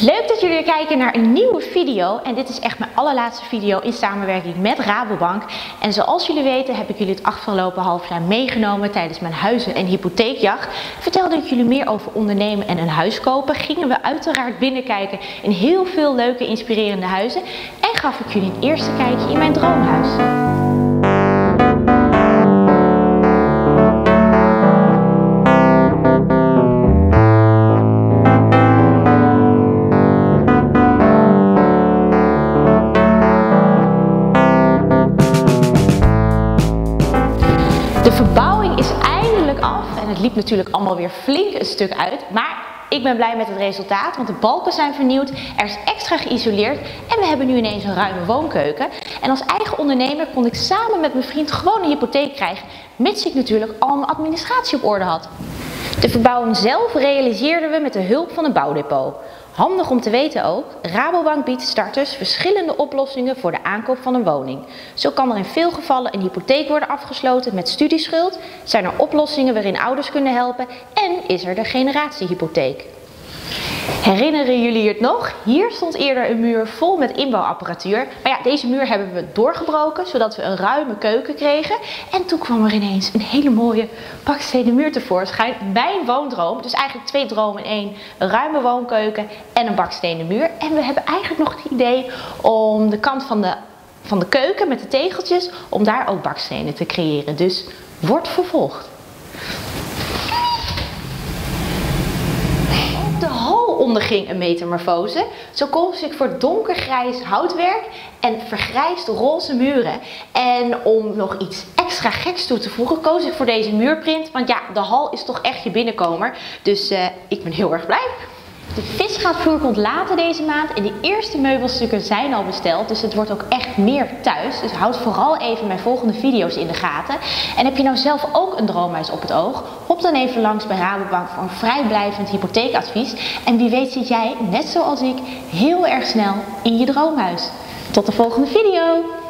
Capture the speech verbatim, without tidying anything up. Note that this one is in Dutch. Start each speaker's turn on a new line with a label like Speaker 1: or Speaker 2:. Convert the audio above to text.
Speaker 1: Leuk dat jullie weer kijken naar een nieuwe video. En dit is echt mijn allerlaatste video in samenwerking met Rabobank. En zoals jullie weten heb ik jullie het afgelopen half jaar meegenomen tijdens mijn huizen- en hypotheekjacht. Vertelde ik jullie meer over ondernemen en een huis kopen. Gingen we uiteraard binnenkijken in heel veel leuke inspirerende huizen. En gaf ik jullie een eerste kijkje in mijn droomhuis. De verbouwing is eindelijk af en het liep natuurlijk allemaal weer flink een stuk uit, maar ik ben blij met het resultaat, want de balken zijn vernieuwd, er is extra geïsoleerd en we hebben nu ineens een ruime woonkeuken. En als eigen ondernemer kon ik samen met mijn vriend gewoon een hypotheek krijgen, mits ik natuurlijk al mijn administratie op orde had. De verbouwing zelf realiseerden we met de hulp van een bouwdepot. Handig om te weten ook, Rabobank biedt starters verschillende oplossingen voor de aankoop van een woning. Zo kan er in veel gevallen een hypotheek worden afgesloten met studieschuld, zijn er oplossingen waarin ouders kunnen helpen en is er de generatiehypotheek. Herinneren jullie het nog? Hier stond eerder een muur vol met inbouwapparatuur. Maar ja, deze muur hebben we doorgebroken, zodat we een ruime keuken kregen. En toen kwam er ineens een hele mooie bakstenen muur tevoorschijn. Mijn woondroom, dus eigenlijk twee dromen in één. Een ruime woonkeuken en een bakstenen muur. En we hebben eigenlijk nog het idee om de kant van de, van de keuken met de tegeltjes, om daar ook bakstenen te creëren. Dus wordt vervolgd. De hal onderging een metamorfose. Zo koos ik voor donkergrijs houtwerk en vergrijsde roze muren. En om nog iets extra geks toe te voegen, koos ik voor deze muurprint. Want ja, de hal is toch echt je binnenkomer. Dus uh, ik ben heel erg blij. De visgraatvloer komt later deze maand en de eerste meubelstukken zijn al besteld. Dus het wordt ook echt meer thuis. Dus houd vooral even mijn volgende video's in de gaten. En heb je nou zelf ook een droomhuis op het oog? Hop dan even langs bij Rabobank voor een vrijblijvend hypotheekadvies. En wie weet zit jij, net zoals ik, heel erg snel in je droomhuis. Tot de volgende video!